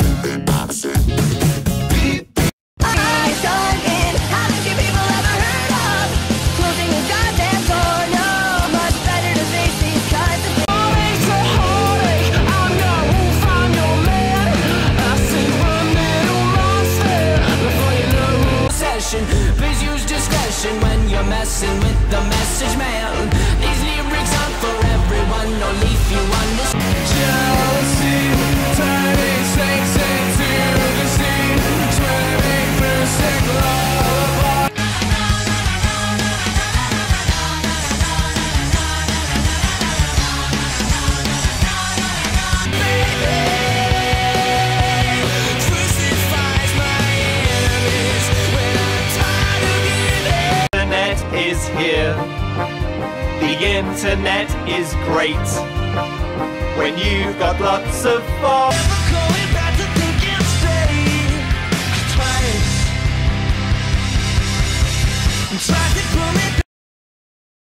Please use discretion when you're messing with the message man. These lyrics aren't for everyone, only if you understand. Jealousy, turning snakes into the sea, swimming through sick lullaby. Crucifies my enemies when I'm tired of giving. The internet is here. The internet is great when you've got lots of fun.